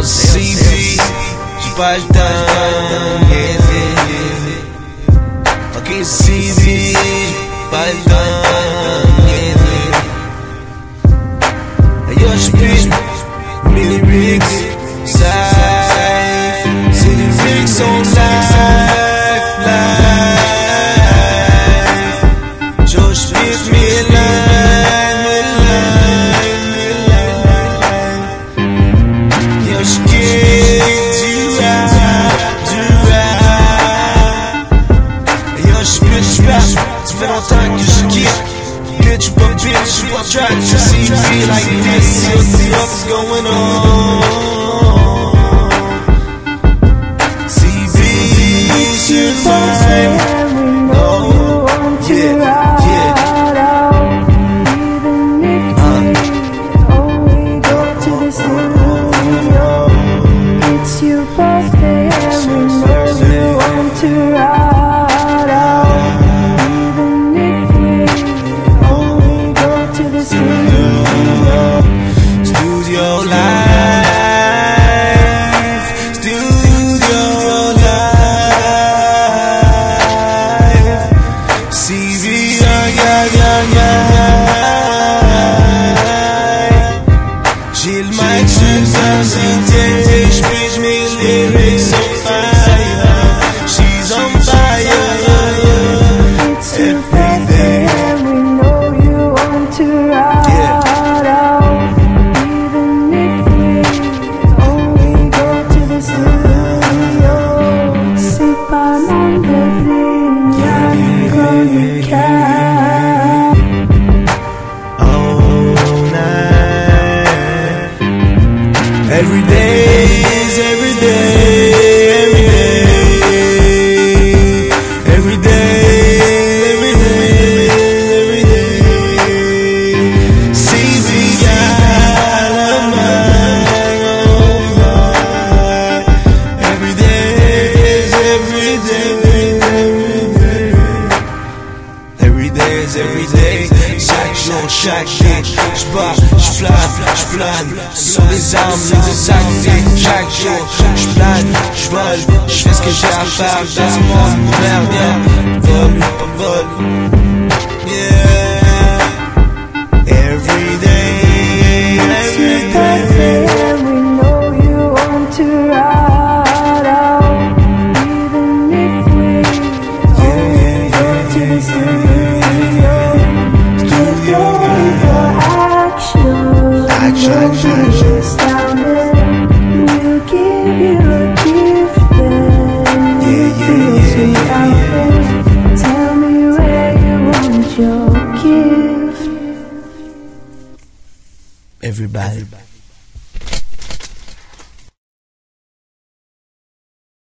CV, j'ai pas le temps, ok CV, j'ai pas le temps, yo j'pige mes lyrics, safe, c'est les lyrics sont live, yo j'pige mes ça fait longtemps que je kick. Bitch, but bitch, you are trying to see me like this. What's going on? CV, survive. Oh, yeah, yeah. It's your birthday and we know you want to ride. J'ai le mic sur sensibilité, j'pige mes lyrics on fire. She's on fire. It's your birthday and we know you want to ride out. Even if we only go to the studio. Sip on the thing, yeah, you can. Every day is every day, every day, every day, every day, every day. CV got a mind. Every day is every day, every day is every day. Chaque jour, chaque day, j'bats, j'flâne sur les armes, les exactés. Chaque jour, j'plane, j'vole, j'fais ce que j'ai à faire dans ce monde merde. Vol, vol, yeah. Every day, every day. And we know you want to ride out. Even if we only go to the studio. Just going for action. Action. We'll give you a gift then. Tell me where you want your gift. Everybody.